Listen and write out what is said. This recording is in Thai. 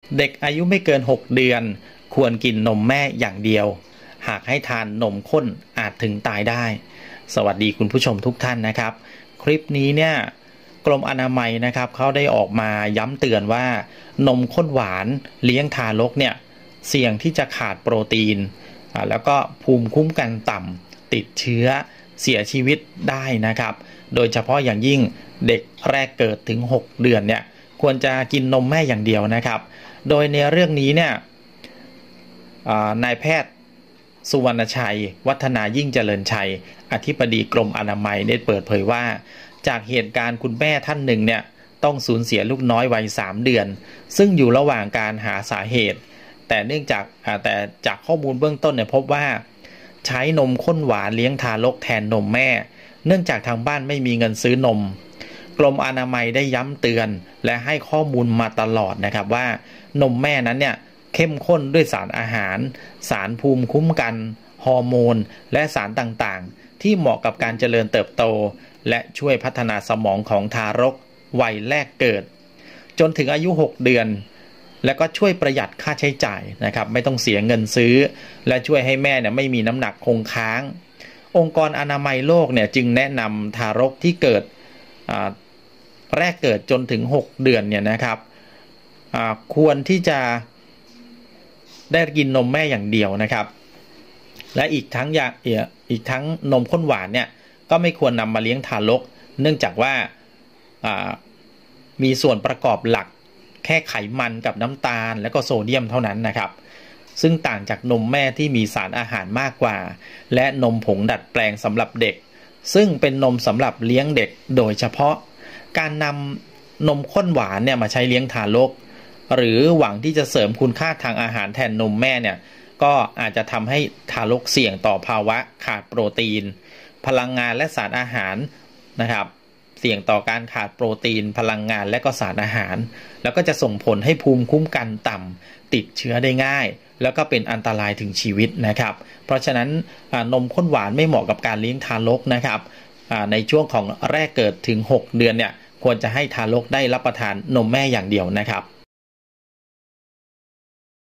เด็กอายุไม่เกิน6เดือนควรกินนมแม่อย่างเดียวหากให้ทานนมข้นอาจถึงตายได้สวัสดีคุณผู้ชมทุกท่านนะครับคลิปนี้เนี่ยกรมอนามัยนะครับเขาได้ออกมาย้ำเตือนว่านมข้นหวานเลี้ยงทารกเนี่ยเสี่ยงที่จะขาดโปรตีนแล้วก็ภูมิคุ้มกันต่ำติดเชื้อเสียชีวิตได้นะครับโดยเฉพาะอย่างยิ่งเด็กแรกเกิดถึง6เดือนเนี่ยควรจะกินนมแม่อย่างเดียวนะครับโดยในเรื่องนี้เนี่ยนายแพทย์สุวรรณชัยวัฒนายิ่งเจริญชัยอธิบดีกรมอนามัยได้เปิดเผยว่าจากเหตุการณ์คุณแม่ท่านหนึ่งเนี่ยต้องสูญเสียลูกน้อยวัย3เดือนซึ่งอยู่ระหว่างการหาสาเหตุแต่จากข้อมูลเบื้องต้นเนี่ยพบว่าใช้นมข้นหวานเลี้ยงทารกแทนนมแม่เนื่องจากทางบ้านไม่มีเงินซื้อนมกรมอนามัยได้ย้ำเตือนและให้ข้อมูลมาตลอดนะครับว่านมแม่นั้นเนี่ยเข้มข้นด้วยสารอาหารสารภูมิคุ้มกันฮอร์โมนและสารต่างๆที่เหมาะกับการเจริญเติบโตและช่วยพัฒนาสมองของทารกวัยแรกเกิดจนถึงอายุ6เดือนและก็ช่วยประหยัดค่าใช้จ่ายนะครับไม่ต้องเสียเงินซื้อและช่วยให้แม่เนี่ยไม่มีน้ำหนักคงค้างองค์กรอนามัยโลกเนี่ยจึงแนะนำทารกที่เกิดแรกเกิดจนถึง6เดือนเนี่ยนะครับควรที่จะได้กินนมแม่อย่างเดียวนะครับและอีกทั้งนมข้นหวานเนี่ยก็ไม่ควรนำมาเลี้ยงทารกเนื่องจากว่ามีส่วนประกอบหลักแค่ไขมันกับน้ำตาลและก็โซเดียมเท่านั้นนะครับซึ่งต่างจากนมแม่ที่มีสารอาหารมากกว่าและนมผงดัดแปลงสำหรับเด็กซึ่งเป็นนมสำหรับเลี้ยงเด็กโดยเฉพาะการนำนมข้นหวานเนี่ยมาใช้เลี้ยงทารกหรือหวังที่จะเสริมคุณค่าทางอาหารแทนนมแม่เนี่ยก็อาจจะทำให้ทารกเสี่ยงต่อภาวะขาดโปรตีนพลังงานและสารอาหารนะครับเสี่ยงต่อการขาดโปรตีนพลังงานและก็สารอาหารแล้วก็จะส่งผลให้ภูมิคุ้มกันต่ำติดเชื้อได้ง่ายแล้วก็เป็นอันตรายถึงชีวิตนะครับเพราะฉะนั้นนมข้นหวานไม่เหมาะกับการเลี้ยงทารกนะครับในช่วงของแรกเกิดถึง6เดือนเนี่ยควรจะให้ทารกได้รับประทานนมแม่อย่างเดียวนะครับ